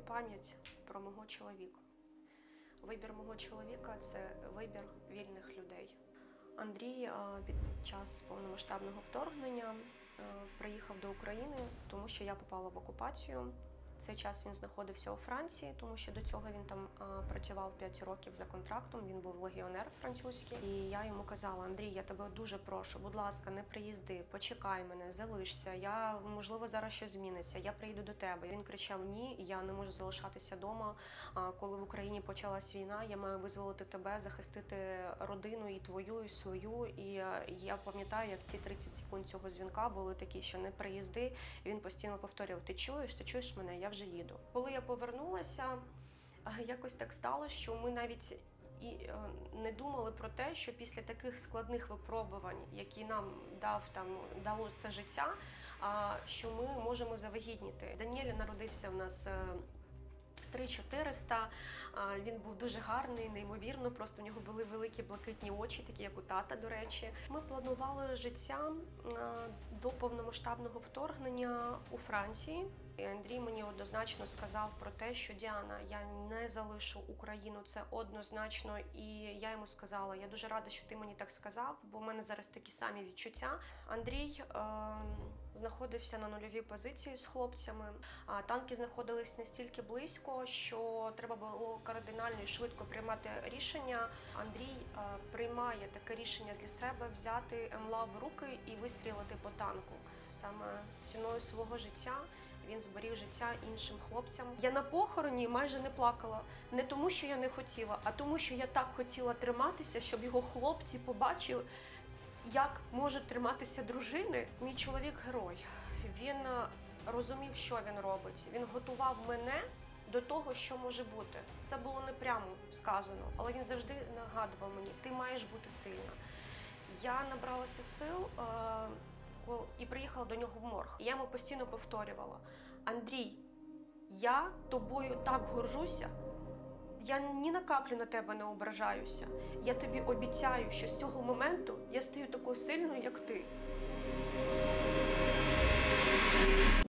пам'ять про мого чоловіка. Вибір мого чоловіка – це вибір вільних людей. Андрій під час повномасштабного вторгнення приїхав до України, тому що я попала в окупацію. В цей час він знаходився у Франції, тому що до цього він там працював 5 років за контрактом, він був легіонер французький. І я йому казала: Андрій, я тебе дуже прошу, будь ласка, не приїзди, почекай мене, залишся, можливо, зараз щось зміниться, я приїду до тебе. Він кричав: ні, я не можу залишатися вдома, коли в Україні почалась війна, я маю визволити тебе, захистити родину і твою, і свою. І я пам'ятаю, як ці 30 секунд цього дзвінка були такі, що не приїзди, і він постійно повторював: ти чуєш мене, я вже їду. Коли я повернулася, якось так сталося, що ми навіть і не думали про те, що після таких складних випробувань, які нам дало це життя, що ми можемо завагітніти. Даніель народився в нас 3400, він був дуже гарний, неймовірно, просто в нього були великі блакитні очі, такі як у тата, до речі. Ми планували життя до повномасштабного вторгнення у Франції. І Андрій мені однозначно сказав про те, що: Діана, я не залишу Україну, це однозначно. І я йому сказала: я дуже рада, що ти мені так сказав, бо в мене зараз такі самі відчуття. Андрій знаходився на нульовій позиції з хлопцями. Танки знаходились настільки близько, що треба було кардинально і швидко приймати рішення. Андрій приймає таке рішення для себе: взяти МЛА в руки і вистрілити по танку. Саме ціною свого життя він зберіг життя іншим хлопцям. Я на похороні майже не плакала. Не тому, що я не хотіла, а тому, що я так хотіла триматися, щоб його хлопці побачили, як можуть триматися дружини. Мій чоловік – герой. Він розумів, що він робить. Він готував мене до того, що може бути. Це було не прямо сказано, але він завжди нагадував мені: ти маєш бути сильна. Я набралася сил і приїхала до нього в морг. Я йому постійно повторювала: Андрій, я тобою так горжуся, я ні на каплю на тебе не ображаюся. Я тобі обіцяю, що з цього моменту я стаю такою сильною, як ти.